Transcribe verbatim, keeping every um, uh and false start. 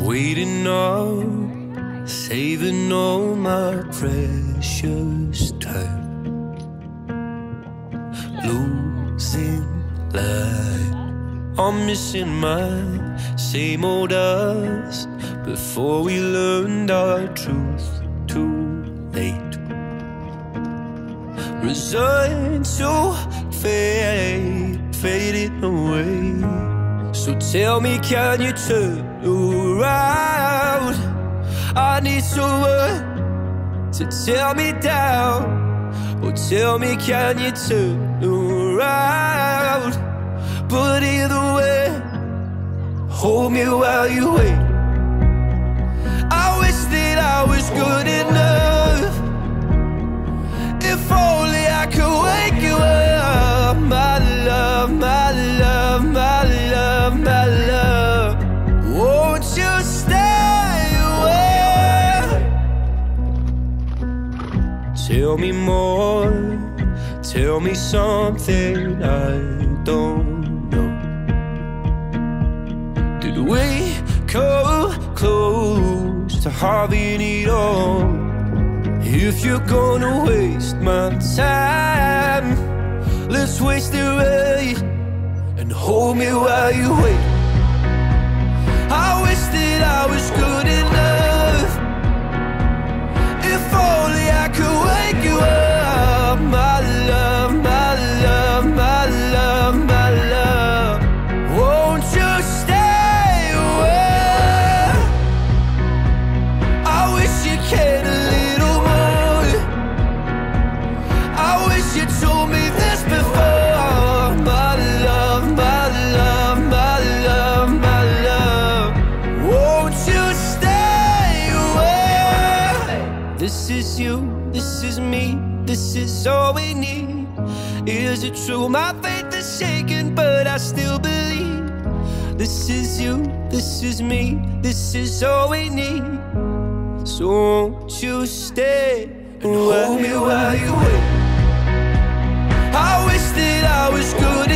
Waiting up, saving all my precious time, losing light. I'm missing my same old us before we learned our truth too late. Resigned to fade, fading away. So tell me, can you turn around? I need someone to tear me down. Oh, tell me, can you turn around? But either way, hold me while you wait. I wish that I was good enough. If only I could wake you up. My love, my love, my love, my love, won't you stay away? Tell me more, tell me something I don't know. Did we come close to having it all? If you're gonna waste my time, let's waste it right and hold me while you wait. I wish that I was good enough. If only I could wake you up. My love, my love, my love, my love, won't you stay away? I wish you cared a little more. I wish you told me this before. My love, my love, my love, my love, won't you stay away? This is you, this is me, this is all we need. Is it true? My faith is shaken, but I still believe. This is you, this is me, this is all we need. So won't you stay and hold me while you wait? I wish that I was good